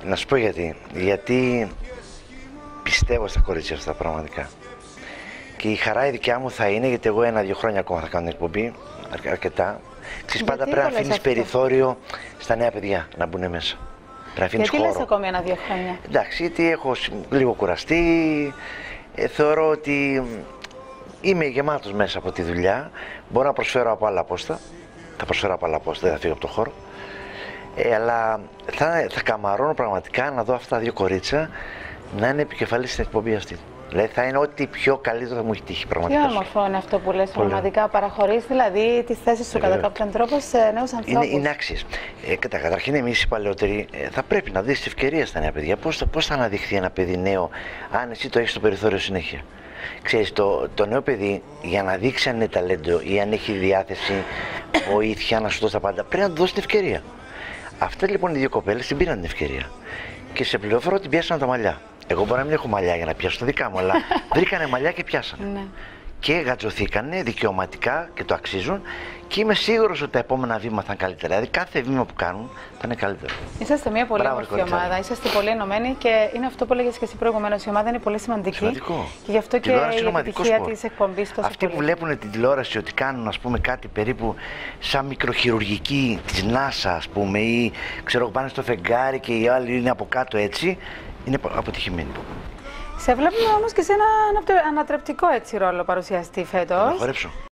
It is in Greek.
Να σου πω γιατί. Γιατί πιστεύω στα κορίτσια αυτά πραγματικά. Και η χαρά η δικιά μου θα είναι, γιατί εγώ 1-2 χρόνια ακόμα θα κάνω την εκπομπή, αρκετά. Ξέρεις, πάντα πρέπει να αφήνεις περιθώριο στα νέα παιδιά να μπουν μέσα. Γιατί λες ακόμη 1-2 χρόνια? Εντάξει, γιατί έχω λίγο κουραστεί, θεωρώ ότι είμαι γεμάτος μέσα από τη δουλειά, μπορώ να προσφέρω από άλλα πόστα, θα προσφέρω από άλλα πόστα, δεν θα φύγω από το χώρο, αλλά θα καμαρώνω πραγματικά να δω αυτά τα 2 κορίτσια να είναι επικεφαλής στην εκπομπή αυτή. Δηλαδή θα είναι ό,τι πιο καλύτερο θα μου έχει τύχει πραγματικά. Τι όμορφο είναι αυτό που λες πραγματικά. Παραχωρείς δηλαδή τις θέσεις σου κατά κάποιον τρόπο σε νέους ανθρώπους. Είναι άξιες. Καταρχήν, εμείς οι παλαιότεροι θα πρέπει να δεις τις ευκαιρίες στα νέα παιδιά. Πώς θα αναδειχθεί ένα παιδί νέο, αν εσύ το έχεις στο περιθώριο συνέχεια. Ξέρεις, το νέο παιδί για να δείξει αν είναι ταλέντο ή αν έχει διάθεση, βοήθεια να σου δώσει τα πάντα, πρέπει να του δώσει την ευκαιρία. Αυτές λοιπόν οι 2 κοπέλες την πήραν την ευκαιρία. Και σε πληροφορώ ότι πιάσαν τα μαλλιά. Εγώ μπορεί να μην έχω μαλλιά για να πιάσω τα δικά μου, αλλά βρήκανε μαλλιά και πιάσανε. Ναι. Και γατζωθήκανε δικαιωματικά και το αξίζουν. Και είμαι σίγουρος ότι τα επόμενα βήματα θα είναι καλύτερα. Δηλαδή κάθε βήμα που κάνουν θα είναι καλύτερο. Είσαστε μια πολύ όμορφη ομάδα, είσαστε πολύ ενωμένοι και είναι αυτό που έλεγες και εσύ προηγουμένως. Η ομάδα είναι πολύ σημαντική. Σημαντικό. Και γι' αυτό και η επιτυχία της εκπομπής τόσο Αυτοί που βλέπουν την τηλεόραση ότι κάνουν, ας πούμε, κάτι περίπου σαν μικροχειρουργική της NASA, ας πούμε, ή ξέρω πάνε στο φεγγάρι και οι άλλοι είναι από κάτω έτσι, είναι αποτυχημένοι. Σε βλέπουμε όμως και σε ένα ανατρεπτικό έτσι ρόλο παρουσιαστή φέτος. Να χορέψω.